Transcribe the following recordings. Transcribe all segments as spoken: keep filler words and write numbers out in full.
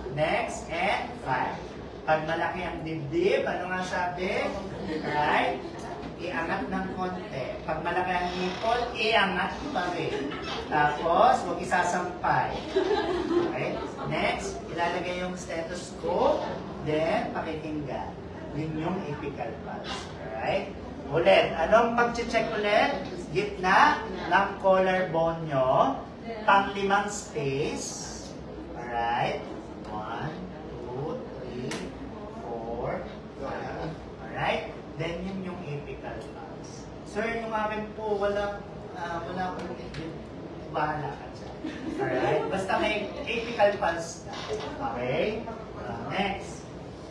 next, and five. Pag malaki ang dibdib, ano nga sabi? Right? Iangat ng konti. Pag malaki ang nipple, iangat pa rin. Tapos, huwag isasampay. Okay? Next, ilalagay yung stethoscope. Then, pakikinggan. Yun yung apical pulse. Alright? Ulit. Anong mag-check ulit? Gitna ng collarbone nyo. Pang-limang space. Alright? One, two, three, four, five. Alright? Then yun yung apical pulse. Sir, yung akin po, wala, uh, wala akong medyo bahala ka dyan. Alright? Basta may apical pulse na. Okay? Uh, next.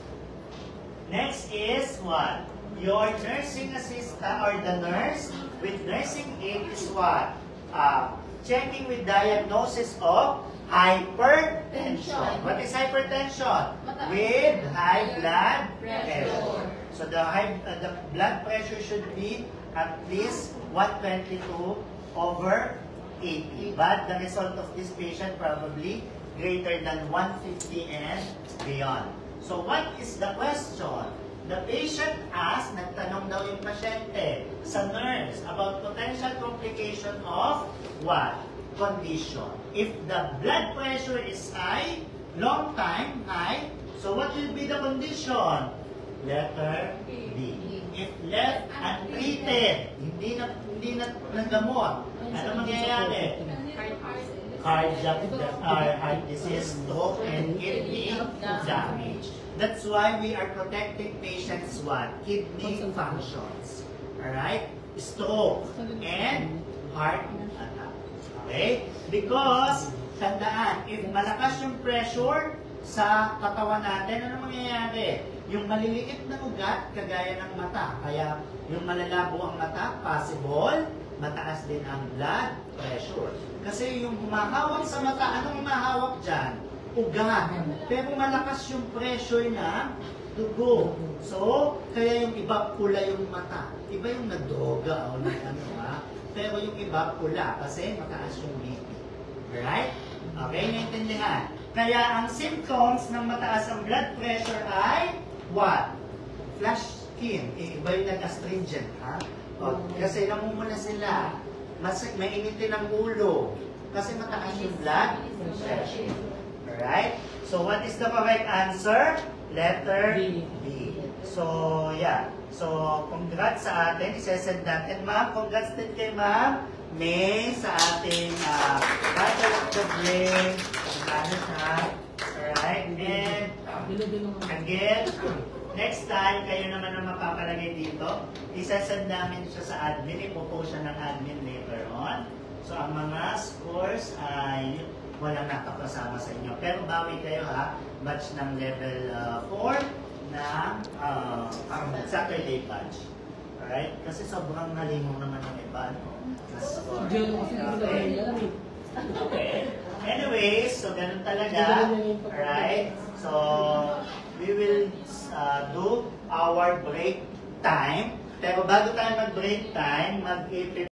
Next is what? Your nursing assistant or the nurse with nursing aid is what? Uh, checking with diagnosis of hypertension. What is hypertension? With high blood pressure. So the high, uh, the blood pressure should be at least one twenty-two over eighty. But the result of this patient probably greater than one fifty and beyond. So what is the question? The patient asked, nagtanong daw yung pasyente sa nurse about potential complication of what? Condition. If the blood pressure is high, long time high, so what will be the condition? Letter B. If left untreated, hindi na hindi na nagamot, ano mangyayari? Cardiac uh, heart disease, stroke, and kidney damage. That's why we are protecting patients what? Kidney functions. Alright? Stroke and heart attack. Okay? Because, tandaan, if malakas yung pressure sa katawan natin, ano mangyayari? Yung maliliit na ugat, kagaya ng mata. Kaya, yung malalabo ang mata, possible, mataas din ang blood pressure. Kasi yung humahawak sa mata, anong humahawak dyan? Ugat. Pero malakas yung pressure na dugo. So, kaya yung iba pula yung mata. Iba yung nagdroga o nag ano ha. Pero yung iba pula kasi mataas yung B P. Alright? Okay, naintindihan. Kaya ang symptoms ng mataas ang blood pressure ay what? Flash skin. Eh, iba yung nag-astringent ha. O, kasi namumula sila. Mas mainitin ang ulo. Kasi mataas yung blood pressure. Alright? So, what is the correct answer? Letter B. B. So, yeah. So, congrats sa atin. Isesend natin, ma'am. Congrats din kay ma'am May sa ating uh, Battle of the Brain. Congrats ha. Alright? And, again, next time, kayo naman ang mapapalagay dito. Isesend namin siya sa admin. Ipopost siya ng admin later on. So, ang mga scores ay walang nakapasama sa inyo. Pero bawi kayo ha, batch ng level uh, four na uh, um, Saturday batch. Alright? Kasi sobrang nalimong naman ng iba. No? Okay. Okay. Anyways, so ganun talaga. Alright? So, we will uh, do our break time. Pero bago tayo mag-break time, mag